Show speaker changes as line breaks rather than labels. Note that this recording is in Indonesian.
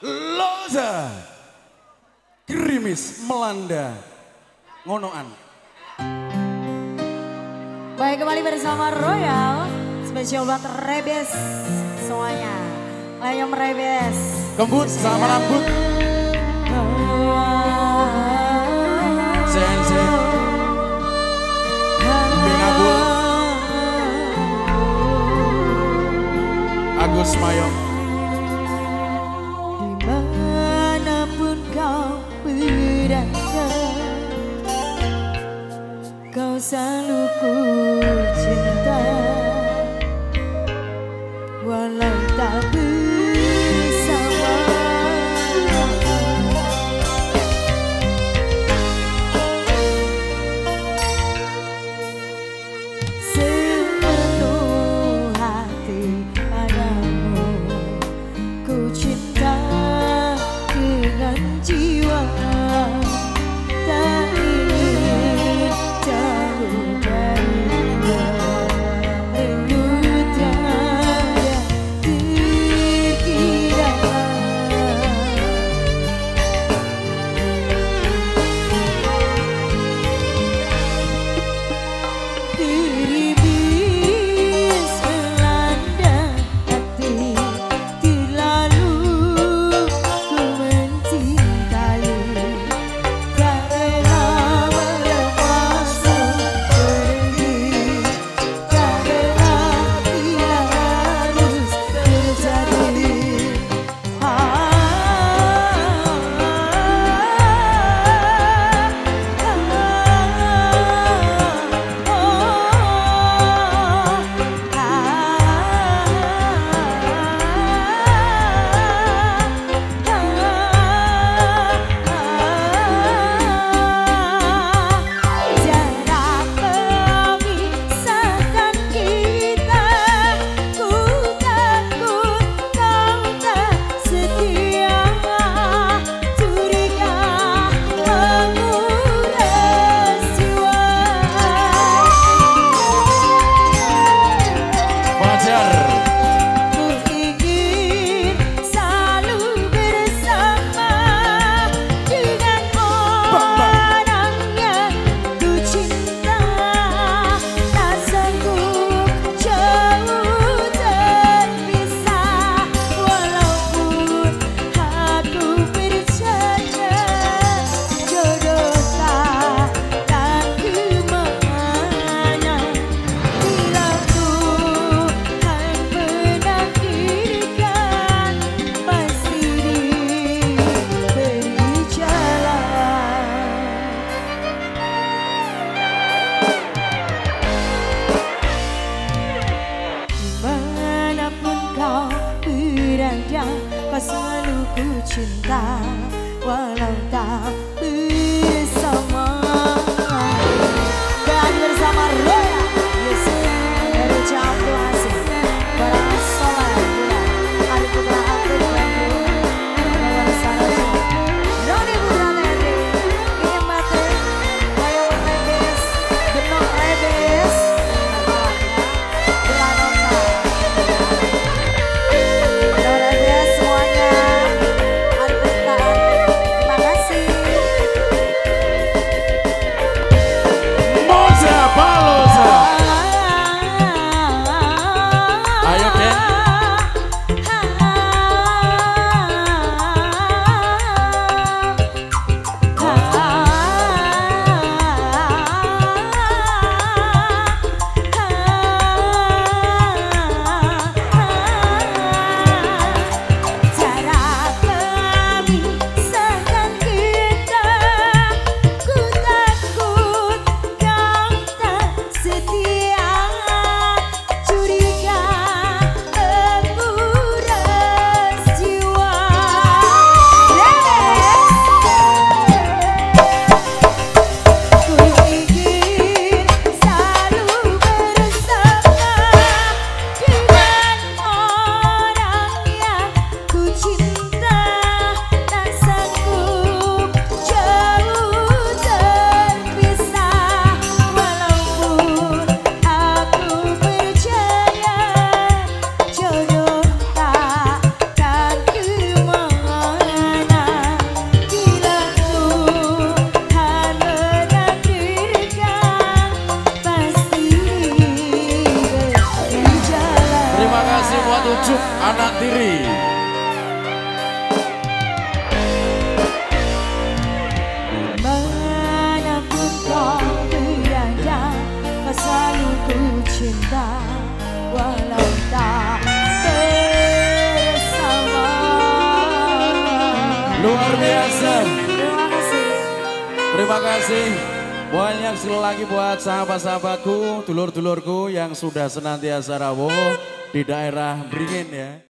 Loza Gerimis melanda ngonoan.
Baik, kembali bersama Royal spesial buat Rebes semuanya. Ayo Rebes.
Kembut sama rambut. Sense. Bingabul. Agus Mayong.
Dimanapun kau berada, kau selalu ku cinta, walau tak bersama. Sepenuh hati padamu, ku cinta dengan jiwa. Tak ingin jauh darimu, rindu tiada terkira. Gerimis melanda hati, terlalu ku mencintai. Tak rela melepas pergi, tak rela ia harus terjadi. Jarak memisahkan kita, ku takut kau tak setia. Curiga menguras jiwa.
Fajar.
Ku ingin selalu bersama dengan orang yang ku cinta. Tak sanggup jauh terpisah, walaupun aku percaya jodoh takkan kemana. Bila Tuhan menakdirkan, pasti diberi jalan. Dimanapun kau berada, kau selalu ku cinta, walau tak bersama. Dan bersama Roya, yes, dari Campur Asik, barang Soleh Bulan, Adik Putra Aktif Bandung, Dewan Sarojo, Roni Putra Teddy, Ingin Batik, Bayang Rebes, Genok Rebes, Bulan Nota. Halo Rebes semuanya, Adik Putra Aktif, terima kasih.
kasih buat Ucup anak tiri.
Manapun kau berada, kau selalu ku cinta, walau tak bersama.
Luar biasa.
Terima kasih.
Terima kasih. Banyak sekali lagi buat sahabat-sahabatku, dulur-dulurku yang sudah senantiasa rawuh di daerah Beringin ya.